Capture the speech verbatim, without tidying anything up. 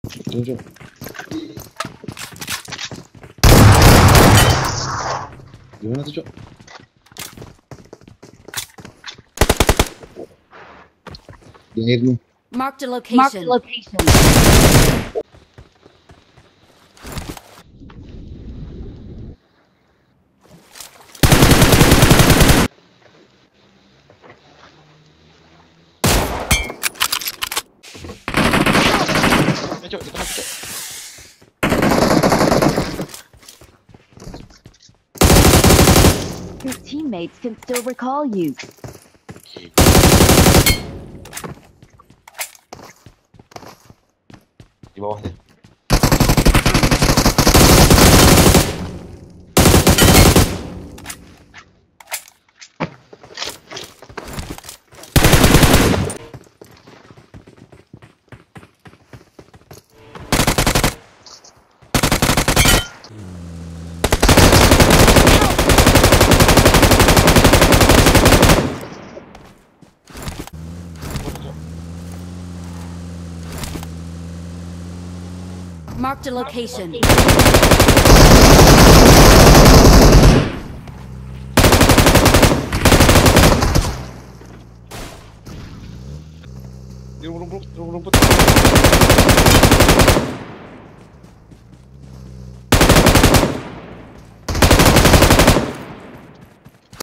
Tunjuk. Gimana tuh, Cok? Di air nih. Marked a location. Marked a location. Eh, Cok, kita masuk, Cok. Your teammates can still recall you. Di bawah deh. Marked a location. Di rumput, rumput.